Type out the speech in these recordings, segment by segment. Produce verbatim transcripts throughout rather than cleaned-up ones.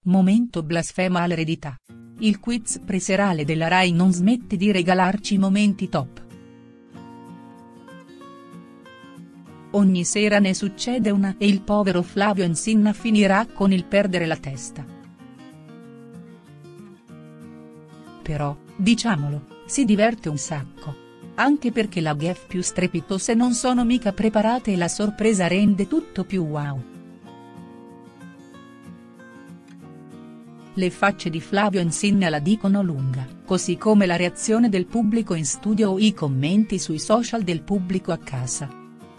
Momento blasfema all'eredità. Il quiz preserale della Rai non smette di regalarci momenti top. Ogni sera ne succede una e il povero Flavio Insinna finirà con il perdere la testa. Però, diciamolo, si diverte un sacco. Anche perché la gaffe più strepitose non sono mica preparate e la sorpresa rende tutto più wow. Le facce di Flavio Insinna la dicono lunga, così come la reazione del pubblico in studio o i commenti sui social del pubblico a casa.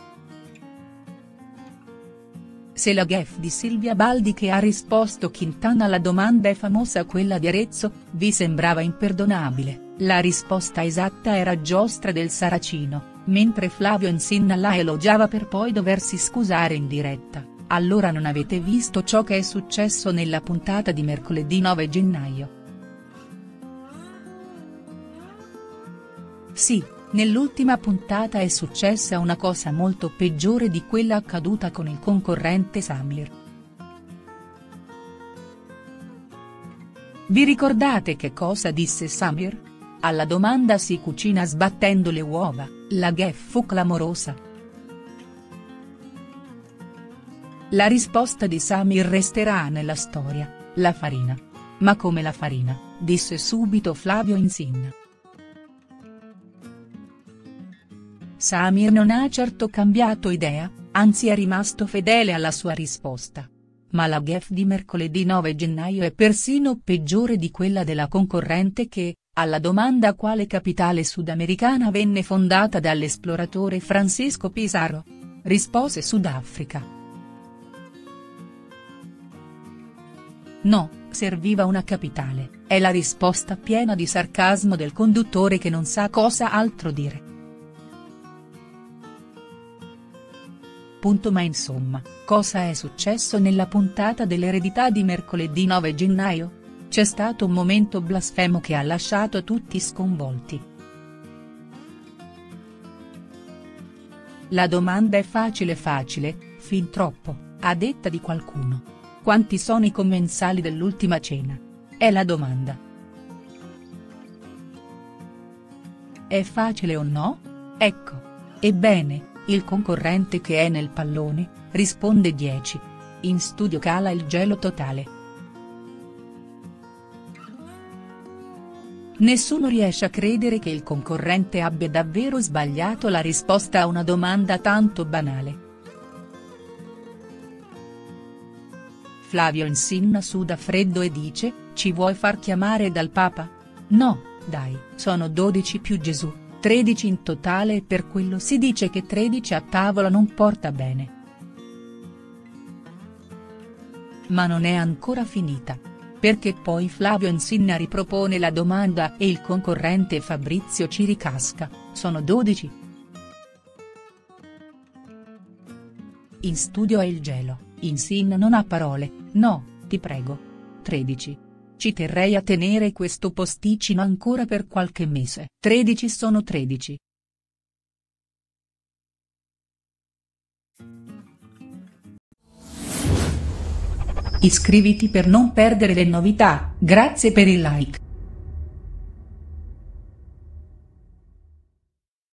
Se la gaffe di Silvia Baldi che ha risposto Quintana alla domanda è famosa quella di Arezzo, vi sembrava imperdonabile, la risposta esatta era Giostra del Saracino, mentre Flavio Insinna la elogiava per poi doversi scusare in diretta. Allora non avete visto ciò che è successo nella puntata di mercoledì nove gennaio. Sì, nell'ultima puntata è successa una cosa molto peggiore di quella accaduta con il concorrente Samir. Vi ricordate che cosa disse Samir? Alla domanda si cucina sbattendo le uova, la gaffe fu clamorosa. La risposta di Samir resterà nella storia, la farina. Ma come la farina, disse subito Flavio Insinna. Samir non ha certo cambiato idea, anzi è rimasto fedele alla sua risposta. Ma la gaffe di mercoledì nove gennaio è persino peggiore di quella della concorrente che, alla domanda quale capitale sudamericana venne fondata dall'esploratore Francisco Pizarro, rispose Sudafrica. No, serviva una capitale, è la risposta piena di sarcasmo del conduttore che non sa cosa altro dire. Punto. Ma insomma, cosa è successo nella puntata dell'eredità di mercoledì nove gennaio? C'è stato un momento blasfemo che ha lasciato tutti sconvolti. La domanda è facile facile, fin troppo, a detta di qualcuno. Quanti sono i commensali dell'ultima cena? È la domanda. È facile o no? Ecco. Ebbene, il concorrente che è nel pallone, risponde dieci. In studio cala il gelo totale. Nessuno riesce a credere che il concorrente abbia davvero sbagliato la risposta a una domanda tanto banale. Flavio Insinna suda freddo e dice, ci vuoi far chiamare dal Papa? No, dai, sono dodici più Gesù, tredici in totale e per quello si dice che tredici a tavola non porta bene. Ma non è ancora finita. Perché poi Flavio Insinna ripropone la domanda e il concorrente Fabrizio ci ricasca, sono dodici? In studio è il gelo. Insinna non ha parole, no, ti prego. tredici. Ci terrei a tenere questo posticino ancora per qualche mese. tredici sono tredici. Iscriviti per non perdere le novità, grazie per il like.